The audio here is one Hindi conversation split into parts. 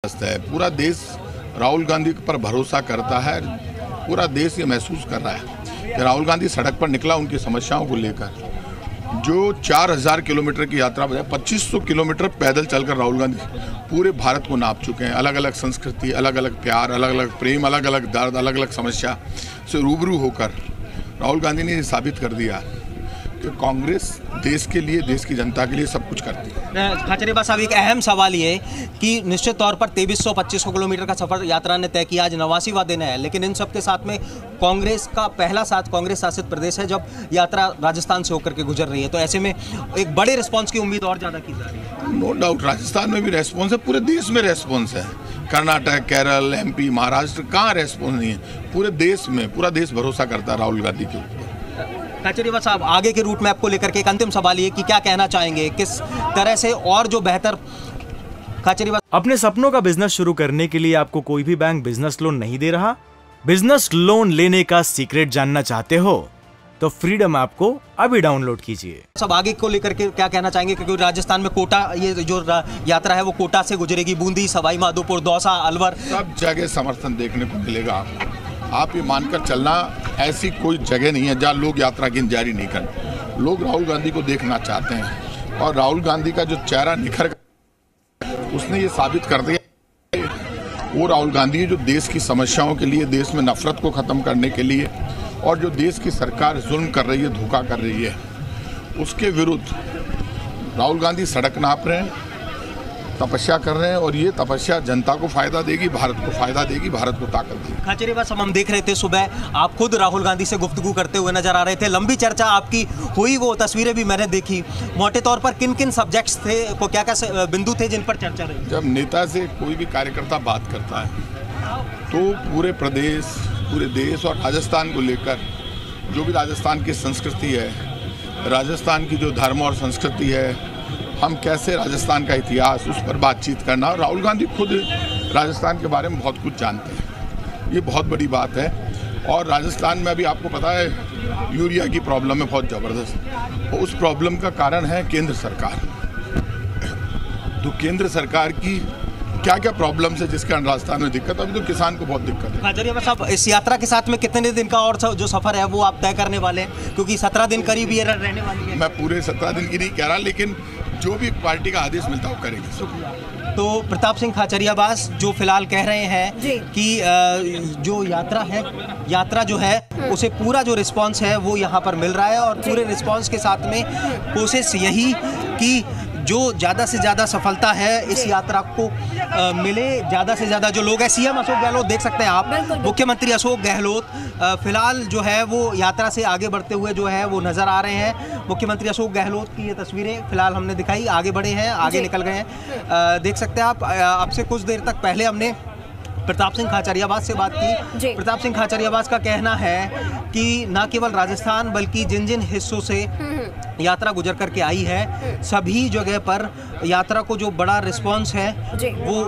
है। पूरा देश राहुल गांधी पर भरोसा करता है। पूरा देश ये महसूस कर रहा है कि राहुल गांधी सड़क पर निकला उनकी समस्याओं को लेकर। जो 4000 किलोमीटर की यात्रा बजाय 2500 किलोमीटर पैदल चलकर राहुल गांधी पूरे भारत को नाप चुके हैं। अलग अलग संस्कृति, अलग अलग प्यार, अलग अलग प्रेम, अलग अलग दर्द, अलग अलग समस्या से रूबरू होकर राहुल गांधी ने ये साबित कर दिया कि कांग्रेस देश के लिए, देश की जनता के लिए सब कुछ करती है। खाचरियावास साहब, एक अहम सवाल ये कि निश्चित तौर पर 2300-2500 किलोमीटर का सफर यात्रा ने तय किया। आज 89वां दिन है, लेकिन इन सब के साथ में कांग्रेस का पहला कांग्रेस शासित प्रदेश है जब यात्रा राजस्थान से होकर के गुजर रही है, तो ऐसे में एक बड़े रिस्पॉन्स की उम्मीद और ज़्यादा की जा रही है। नो डाउट राजस्थान में भी रेस्पॉन्स है, पूरे देश में रेस्पॉन्स है। कर्नाटक, केरल, MP, महाराष्ट्र, कहाँ रेस्पॉन्स नहीं है? पूरे देश में पूरा देश भरोसा करता है राहुल गांधी के ऊपर। खाचरियावास साहब, आगे के रूट मैप को लेकर के एक अंतिम सवाल ये कि क्या कहना चाहेंगे, किस तरह से और जो बेहतर खाचरियावास। अपने सपनों का बिजनेस शुरू करने के लिए आपको कोई भी बैंक बिजनेस लोन नहीं दे रहा? बिजनेस लोन लेने का सीक्रेट जानना चाहते हो तो फ्रीडम ऐप को अभी डाउनलोड कीजिए। सब आगे को लेकर के क्या कहना चाहेंगे, क्योंकि राजस्थान में कोटा, ये जो यात्रा है वो कोटा से गुजरेगी, बूंदी, सवाई माधोपुर, दौसा, अलवर, सब जगह समर्थन देखने को मिलेगा आपको। आप ये मानकर चलना, ऐसी कोई जगह नहीं है जहाँ लोग यात्रा की जारी नहीं करें। लोग राहुल गांधी को देखना चाहते हैं और राहुल गांधी का जो चेहरा निखर कर उसने ये साबित कर दिया वो राहुल गांधी है जो देश की समस्याओं के लिए, देश में नफरत को खत्म करने के लिए और जो देश की सरकार जुल्म कर रही है, धोखा कर रही है, उसके विरुद्ध राहुल गांधी सड़क नाप रहे हैं, तपस्या कर रहे हैं और ये तपस्या जनता को फायदा देगी, भारत को फायदा देगी, भारत को ताकत देगी। खाचरियावास, हम देख रहे थे सुबह आप खुद राहुल गांधी से गुफ्तगू करते हुए नजर आ रहे थे, लंबी चर्चा आपकी हुई, वो तस्वीरें भी मैंने देखी। मोटे तौर पर किन किन सब्जेक्ट्स थे, को क्या क्या बिंदु थे जिन पर चर्चा रही? जब नेता से कोई भी कार्यकर्ता बात करता है तो पूरे प्रदेश, पूरे देश और राजस्थान को लेकर, जो भी राजस्थान की संस्कृति है, राजस्थान की जो धर्म और संस्कृति है, हम कैसे राजस्थान का इतिहास, उस पर बातचीत करना। और राहुल गांधी खुद राजस्थान के बारे में बहुत कुछ जानते हैं, ये बहुत बड़ी बात है। और राजस्थान में अभी आपको पता है यूरिया की प्रॉब्लम है बहुत ज़बरदस्त, और उस प्रॉब्लम का कारण है केंद्र सरकार। तो केंद्र सरकार की क्या क्या प्रॉब्लम्स है जिसके कारण राजस्थान में दिक्कत, अभी तो किसान को बहुत दिक्कत है। खाचरियावास साहब, इस यात्रा के साथ में कितने दिन का और जो सफर है वो आप तय करने वाले हैं, क्योंकि 17 दिन करीब ये रहने वाली है? मैं पूरे 17 दिन की नहीं कह रहा, लेकिन जो भी पार्टी का आदेश मिलता है वो करेंगे। तो प्रताप सिंह खाचरियावास जो फिलहाल कह रहे हैं कि जो यात्रा जो है उसे पूरा जो रिस्पांस है वो यहाँ पर मिल रहा है, और पूरे रिस्पांस के साथ में कोशिश यही कि जो ज़्यादा से ज़्यादा सफलता है इस यात्रा को मिले, ज़्यादा से ज़्यादा जो लोग हैं। CM अशोक गहलोत देख सकते हैं आप, मुख्यमंत्री अशोक गहलोत फिलहाल जो है वो यात्रा से आगे बढ़ते हुए जो है वो नज़र आ रहे हैं। मुख्यमंत्री अशोक गहलोत की ये तस्वीरें फिलहाल हमने दिखाई, आगे बढ़े हैं, आगे निकल गए हैं। देख सकते हैं आप, आपसे कुछ देर तक पहले हमने प्रताप सिंह खाचरियावास से बात की। प्रताप सिंह खाचरियावास का कहना है कि न केवल राजस्थान बल्कि जिन जिन हिस्सों से यात्रा गुजर करके आई है, सभी जगह पर यात्रा को जो बड़ा रिस्पांस है वो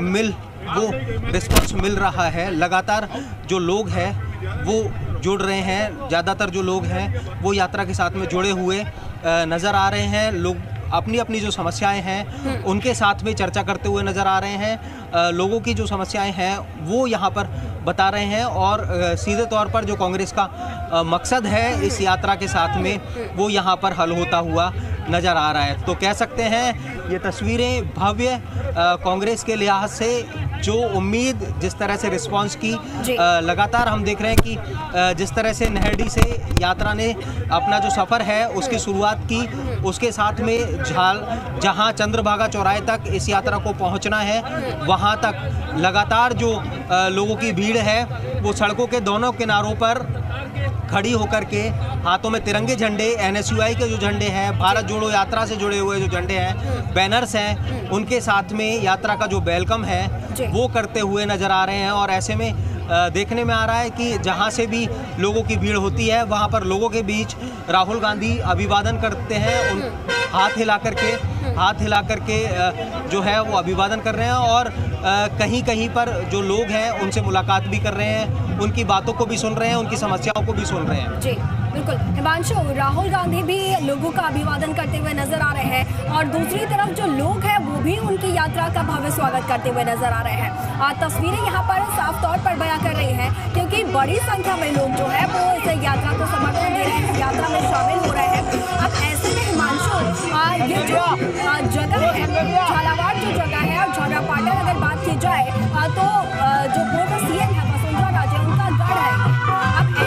रिस्पांस मिल रहा है। लगातार जो लोग हैं वो जुड़ रहे हैं, ज़्यादातर जो लोग हैं वो यात्रा के साथ में जुड़े हुए नज़र आ रहे हैं। लोग अपनी अपनी जो समस्याएं हैं उनके साथ में चर्चा करते हुए नज़र आ रहे हैं। लोगों की जो समस्याएं हैं वो यहाँ पर बता रहे हैं, और सीधे तौर पर जो कांग्रेस का मकसद है इस यात्रा के साथ में वो यहाँ पर हल होता हुआ नज़र आ रहा है। तो कह सकते हैं ये तस्वीरें भव्य कांग्रेस के लिहाज से जो उम्मीद, जिस तरह से रिस्पांस की लगातार हम देख रहे हैं कि जिस तरह से नहरडी से यात्रा ने अपना जो सफ़र है उसकी शुरुआत की, उसके साथ में जहां चंद्रभागा चौराहे तक इस यात्रा को पहुंचना है वहां तक लगातार जो लोगों की भीड़ है वो सड़कों के दोनों किनारों पर खड़ी होकर के हाथों में तिरंगे झंडे, NSUI के जो झंडे हैं, भारत जोड़ो यात्रा से जुड़े हुए जो झंडे हैं, बैनर्स हैं, उनके साथ में यात्रा का जो वेलकम है वो करते हुए नज़र आ रहे हैं। और ऐसे में देखने में आ रहा है कि जहां से भी लोगों की भीड़ होती है वहां पर लोगों के बीच राहुल गांधी अभिवादन करते हैं, उन हाथ हिला करके जो है वो अभिवादन कर रहे हैं, और कहीं कहीं पर जो लोग हैं उनसे मुलाकात भी कर रहे हैं, उनकी बातों को भी सुन रहे हैं, उनकी समस्याओं को भी सुन रहे हैं। बिल्कुल हिमांशु, राहुल गांधी भी लोगों का अभिवादन करते हुए नजर आ रहे हैं और दूसरी तरफ जो लोग हैं वो भी उनकी यात्रा का भव्य स्वागत करते हुए नजर आ रहे हैं। तस्वीरें यहाँ पर साफ तौर पर बयां कर रही हैं क्योंकि बड़ी संख्या में लोग जो है वो इस यात्रा को समर्थन दे रहे हैं, इस यात्रा में शामिल हो रहे हैं। अब ऐसे में हिमांशु, ये जो जगह है झालावाड़ जो जगह है और झालरापाटन अगर बात की जाए तो जो पूर्व सीएम है वसुंधरा राजे उनका गढ़ है। अब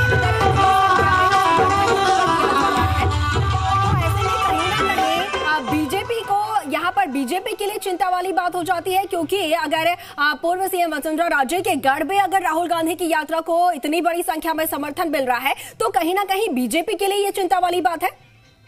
बीजेपी को यहाँ पर बीजेपी के लिए चिंता वाली बात हो जाती है क्योंकि अगर पूर्व सीएम वसुंधरा राजे के गढ़ में अगर राहुल गांधी की यात्रा को इतनी बड़ी संख्या में समर्थन मिल रहा है तो कहीं ना कहीं बीजेपी के लिए ये चिंता वाली बात है।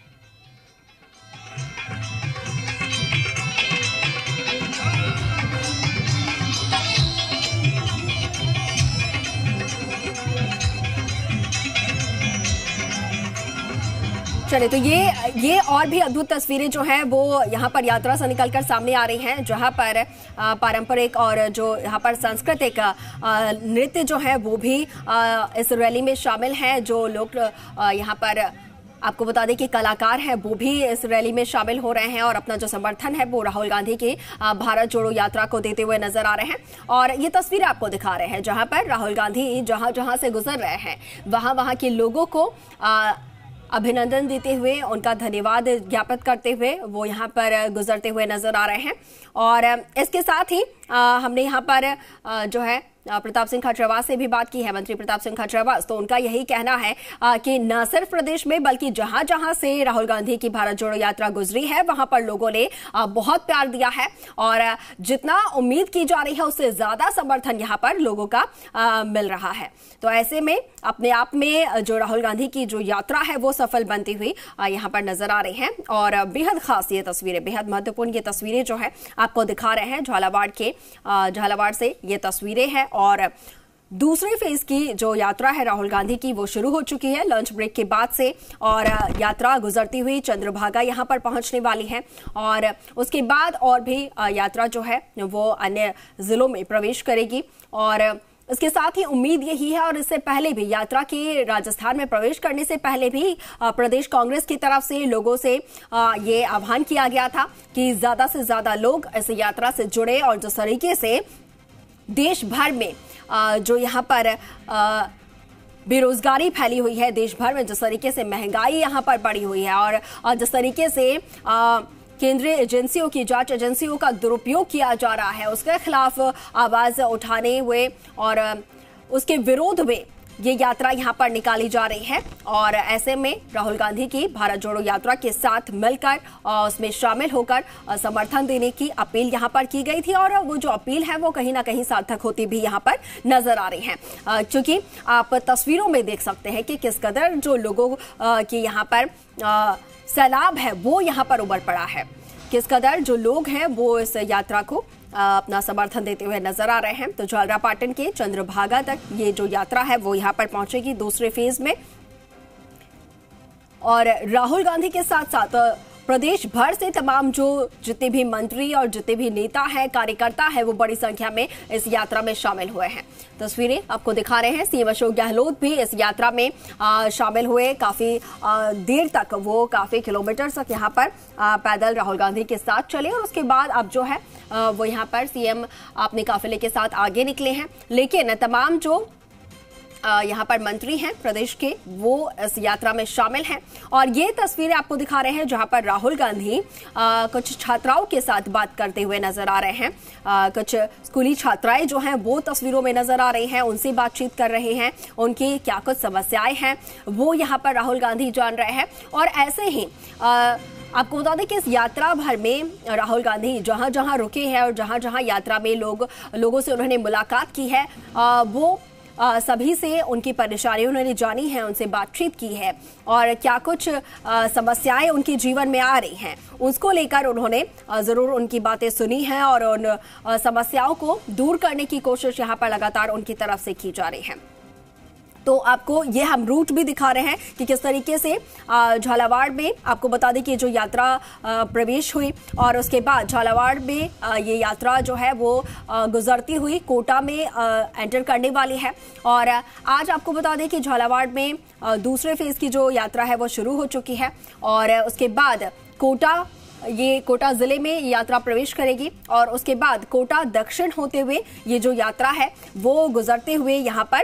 चले तो ये और भी अद्भुत तस्वीरें जो हैं वो यहाँ पर यात्रा से निकलकर सामने आ रही हैं जहाँ पर पारंपरिक और जो यहाँ पर सांस्कृतिक नृत्य जो है वो भी इस रैली में शामिल हैं। जो लोग यहाँ पर आपको बता दें कि कलाकार हैं वो भी इस रैली में शामिल हो रहे हैं और अपना जो समर्थन है वो राहुल गांधी की भारत जोड़ो यात्रा को देते हुए नजर आ रहे हैं। और ये तस्वीरें आपको दिखा रहे हैं जहां पर राहुल गांधी जहां जहां से गुजर रहे हैं वहां के लोगों को अभिनंदन देते हुए, उनका धन्यवाद ज्ञापित करते हुए वो यहाँ पर गुजरते हुए नजर आ रहे हैं। और इसके साथ ही हमने यहाँ पर जो है प्रताप सिंह खाचरियावास से भी बात की है, मंत्री प्रताप सिंह खाचरियावास, तो उनका यही कहना है कि न सिर्फ प्रदेश में बल्कि जहां जहां से राहुल गांधी की भारत जोड़ो यात्रा गुजरी है वहां पर लोगों ने बहुत प्यार दिया है और जितना उम्मीद की जा रही है उससे ज्यादा समर्थन यहां पर लोगों का मिल रहा है। तो ऐसे में अपने आप में जो राहुल गांधी की जो यात्रा है वो सफल बनती हुई यहाँ पर नजर आ रही है। और बेहद खास ये तस्वीरें, बेहद महत्वपूर्ण ये तस्वीरें जो है आपको दिखा रहे हैं झालावाड़ से ये तस्वीरें हैं। और दूसरे फेज की जो यात्रा है राहुल गांधी की वो शुरू हो चुकी है लंच ब्रेक के बाद से और यात्रा गुजरती हुई चंद्रभागा यहां पर पहुंचने वाली है और उसके बाद और भी यात्रा जो है वो अन्य जिलों में प्रवेश करेगी। और इसके साथ ही उम्मीद यही है और इससे पहले भी यात्रा के राजस्थान में प्रवेश करने से पहले भी प्रदेश कांग्रेस की तरफ से लोगों से ये आह्वान किया गया था कि ज्यादा से ज्यादा लोग इस यात्रा से जुड़े और जिस तरीके से देश भर में जो यहाँ पर बेरोजगारी फैली हुई है, देश भर में जिस तरीके से महंगाई यहाँ पर बढ़ी हुई है और जिस तरीके से केंद्रीय एजेंसियों की जांच एजेंसियों का दुरुपयोग किया जा रहा है उसके खिलाफ आवाज उठाने हुए और उसके विरोध में ये यात्रा यहाँ पर निकाली जा रही है। और ऐसे में राहुल गांधी की भारत जोड़ो यात्रा के साथ मिलकर उसमें शामिल होकर समर्थन देने की अपील यहाँ पर की गई थी और वो जो अपील है वो कहीं ना कहीं सार्थक होती भी यहाँ पर नजर आ रही है क्योंकि आप तस्वीरों में देख सकते हैं कि किस कदर जो लोगों की यहाँ पर सैलाब है वो यहाँ पर उमड़ पड़ा है, किस कदर जो लोग हैं वो इस यात्रा को अपना समर्थन देते हुए नजर आ रहे हैं। तो झालरापाटन के चंद्रभागा तक ये जो यात्रा है वो यहाँ पर पहुंचेगी दूसरे फेज में और राहुल गांधी के साथ साथ प्रदेश भर से तमाम जो जितने भी मंत्री और जितने भी नेता हैं, कार्यकर्ता है वो बड़ी संख्या में इस यात्रा में शामिल हुए हैं। तस्वीरें आपको दिखा रहे हैं, सीएम अशोक गहलोत भी इस यात्रा में शामिल हुए। काफी देर तक वो काफी किलोमीटर तक यहाँ पर पैदल राहुल गांधी के साथ चले और उसके बाद अब जो है वो यहाँ पर सीएम अपने काफिले के साथ आगे निकले हैं। लेकिन तमाम जो यहाँ पर मंत्री हैं प्रदेश के वो इस यात्रा में शामिल हैं और ये तस्वीरें आपको दिखा रहे हैं जहां पर राहुल गांधी कुछ छात्राओं के साथ बात करते हुए नजर आ रहे हैं। कुछ स्कूली छात्राएं जो हैं वो तस्वीरों में नजर आ रही हैं, उनसे बातचीत कर रहे हैं, उनकी क्या कुछ समस्याएं हैं वो यहाँ पर राहुल गांधी जान रहे हैं। और ऐसे ही आपको बता दें कि इस यात्रा भर में राहुल गांधी जहां जहां रुके हैं और जहां जहां यात्रा में लोगों से उन्होंने मुलाकात की है वो सभी से उनकी परेशानियां उन्होंने जानी है, उनसे बातचीत की है और क्या कुछ समस्याएं उनके जीवन में आ रही हैं उसको लेकर उन्होंने जरूर उनकी बातें सुनी हैं और उन समस्याओं को दूर करने की कोशिश यहाँ पर लगातार उनकी तरफ से की जा रही है। तो आपको ये हम रूट भी दिखा रहे हैं कि किस तरीके से झालावाड़ में आपको बता दें कि जो यात्रा प्रवेश हुई और उसके बाद झालावाड़ में ये यात्रा जो है वो गुजरती हुई कोटा में एंटर करने वाली है। और आज आपको बता दें कि झालावाड़ में दूसरे फेज की जो यात्रा है वो शुरू हो चुकी है और उसके बाद कोटा जिले में यात्रा प्रवेश करेगी और उसके बाद कोटा दक्षिण होते हुए ये जो यात्रा है वो गुजरते हुए यहाँ पर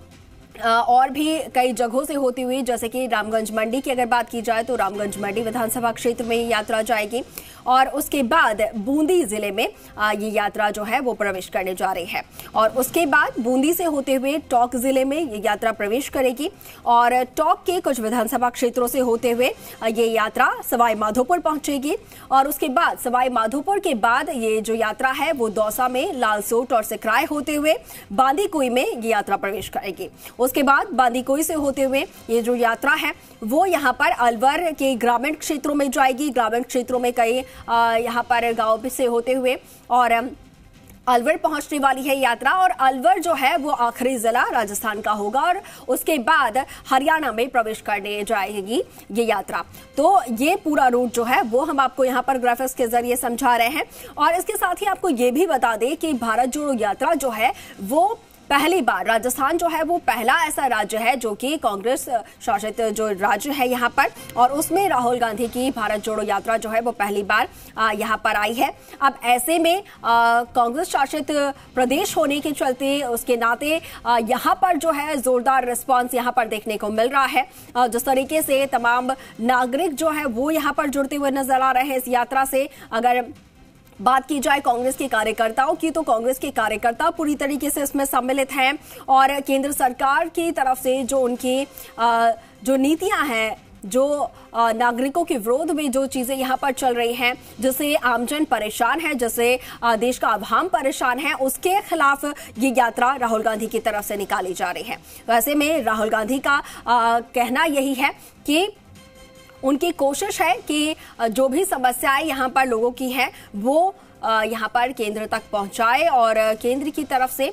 और भी कई जगहों से होती हुई, जैसे कि रामगंज मंडी की अगर बात की जाए तो रामगंज मंडी विधानसभा क्षेत्र में ये यात्रा जाएगी और उसके बाद बूंदी जिले में ये यात्रा जो है वो प्रवेश करने जा रही है और उसके बाद बूंदी से होते हुए टोंक जिले में ये यात्रा प्रवेश करेगी और टोंक के कुछ विधानसभा क्षेत्रों से होते हुए ये यात्रा सवाई माधोपुर पहुंचेगी और उसके बाद सवाई माधोपुर के बाद ये जो यात्रा है वो दौसा में लालसोट और सिकराय होते हुए बांदीकुई में ये यात्रा प्रवेश करेगी। उसके बाद बांदीकुई से होते हुए ये जो यात्रा है वो यहाँ पर अलवर के ग्रामीण क्षेत्रों में जाएगी। ग्रामीण क्षेत्रों में कई यहाँ पर गांव से होते हुए और अलवर पहुंचने वाली है यात्रा और अलवर जो है वो आखिरी जिला राजस्थान का होगा और उसके बाद हरियाणा में प्रवेश करने जाएगी ये यात्रा। तो ये पूरा रूट जो है वो हम आपको यहाँ पर ग्राफिक्स के जरिए समझा रहे हैं और इसके साथ ही आपको ये भी बता दें कि भारत जोड़ो यात्रा जो है वो पहली बार, राजस्थान जो है वो पहला ऐसा राज्य है जो कि कांग्रेस शासित जो राज्य है यहाँ पर और उसमें राहुल गांधी की भारत जोड़ो यात्रा जो है वो पहली बार यहाँ पर आई है। अब ऐसे में कांग्रेस शासित प्रदेश होने के चलते उसके नाते यहाँ पर जो है जोरदार रिस्पांस यहाँ पर देखने को मिल रहा है। जिस तरीके से तमाम नागरिक जो है वो यहाँ पर जुड़ते हुए नजर आ रहे हैं इस यात्रा से। अगर बात की जाए कांग्रेस के कार्यकर्ताओं की तो कांग्रेस के कार्यकर्ता पूरी तरीके से इसमें सम्मिलित हैं और केंद्र सरकार की तरफ से जो उनकी जो नीतियां हैं, जो नागरिकों के विरोध में जो चीजें यहाँ पर चल रही हैं, जिससे आमजन परेशान है, जिससे देश का आवाम परेशान है, उसके खिलाफ ये यात्रा राहुल गांधी की तरफ से निकाली जा रही है। वैसे में राहुल गांधी का कहना यही है कि उनकी कोशिश है कि जो भी समस्याएं यहाँ पर लोगों की हैं वो यहाँ पर केंद्र तक पहुंचाए और केंद्र की तरफ से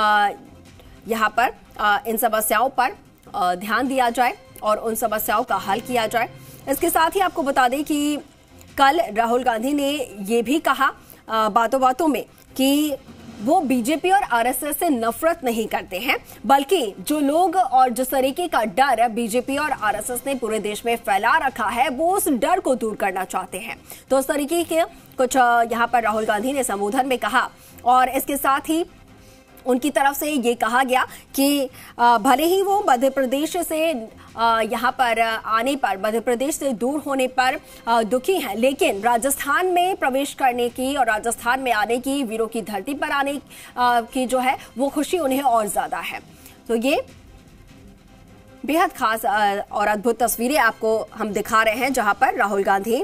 यहाँ पर इन समस्याओं पर ध्यान दिया जाए और उन समस्याओं का हल किया जाए। इसके साथ ही आपको बता दें कि कल राहुल गांधी ने ये भी कहा बातों बातों में कि वो बीजेपी और आरएसएस से नफरत नहीं करते हैं, बल्कि जो लोग और जिस तरीके का डर बीजेपी और आरएसएस ने पूरे देश में फैला रखा है वो उस डर को दूर करना चाहते हैं। तो उस तरीके के कुछ यहाँ पर राहुल गांधी ने संबोधन में कहा और इसके साथ ही उनकी तरफ से ये कहा गया कि भले ही वो मध्य प्रदेश से यहाँ पर आने पर, मध्य प्रदेश से दूर होने पर दुखी हैं, लेकिन राजस्थान में प्रवेश करने की और राजस्थान में आने की, वीरों की धरती पर आने की जो है वो खुशी उन्हें और ज्यादा है। तो ये बेहद खास और अद्भुत तस्वीरें आपको हम दिखा रहे हैं जहां पर राहुल गांधी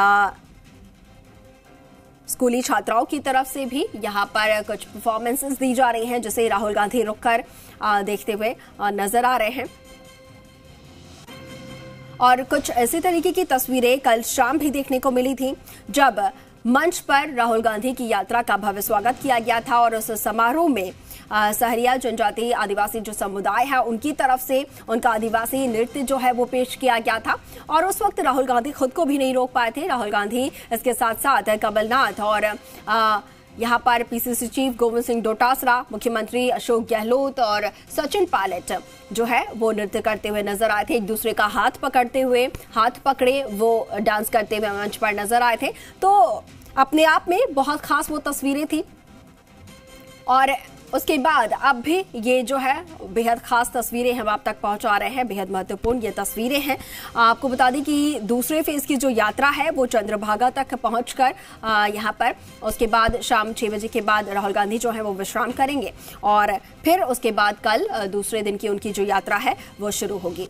स्कूली छात्राओं की तरफ से भी यहाँ पर कुछ परफॉर्मेंसेस दी जा रही हैं, जिसे राहुल गांधी रुक कर देखते हुए नजर आ रहे हैं। और कुछ ऐसी तरीके की तस्वीरें कल शाम भी देखने को मिली थी जब मंच पर राहुल गांधी की यात्रा का भव्य स्वागत किया गया था और उस समारोह में सहरिया जनजाति आदिवासी जो समुदाय है उनकी तरफ से उनका आदिवासी नृत्य जो है वो पेश किया गया था और उस वक्त राहुल गांधी खुद को भी नहीं रोक पाए थे। राहुल गांधी इसके साथ साथ कमलनाथ और यहाँ पर पीसीसी चीफ गोविंद सिंह डोटासरा, मुख्यमंत्री अशोक गहलोत और सचिन पायलट जो है वो नृत्य करते हुए नजर आए थे। एक दूसरे का हाथ पकड़ते हुए, हाथ पकड़े वो डांस करते हुए मंच पर नजर आए थे। तो अपने आप में बहुत खास वो तस्वीरें थी और उसके बाद अब भी ये जो है बेहद खास तस्वीरें हम आप तक पहुंचा रहे हैं, बेहद महत्वपूर्ण ये तस्वीरें हैं। आपको बता दें कि दूसरे फेज की जो यात्रा है वो चंद्रभागा तक पहुंचकर यहाँ पर उसके बाद शाम 6 बजे के बाद राहुल गांधी जो है वो विश्राम करेंगे और फिर उसके बाद कल दूसरे दिन की उनकी जो यात्रा है वो शुरू होगी।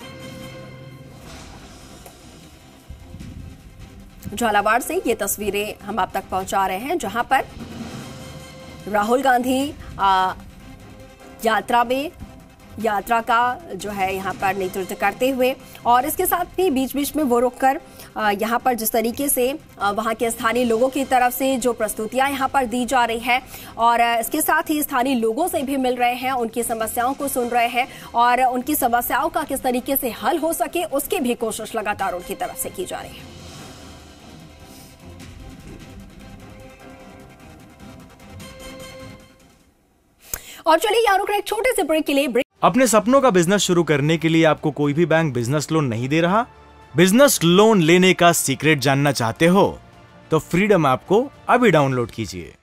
झालावाड़ से ये तस्वीरें हम आप तक पहुंचा रहे हैं जहां पर राहुल गांधी यात्रा में यात्रा का जो है यहाँ पर नेतृत्व करते हुए, और इसके साथ ही बीच बीच में वो रुककर यहाँ पर जिस तरीके से वहाँ के स्थानीय लोगों की तरफ से जो प्रस्तुतियां यहाँ पर दी जा रही है, और इसके साथ ही स्थानीय लोगों से भी मिल रहे हैं, उनकी समस्याओं को सुन रहे हैं और उनकी समस्याओं का किस तरीके से हल हो सके उसकी भी कोशिश लगातार उनकी तरफ से की जा रही है। और चलिए यहाँ रुक रहे एक छोटे से ब्रेक के लिए। अपने सपनों का बिजनेस शुरू करने के लिए आपको कोई भी बैंक बिजनेस लोन नहीं दे रहा? बिजनेस लोन लेने का सीक्रेट जानना चाहते हो तो फ्रीडम ऐप को अभी डाउनलोड कीजिए।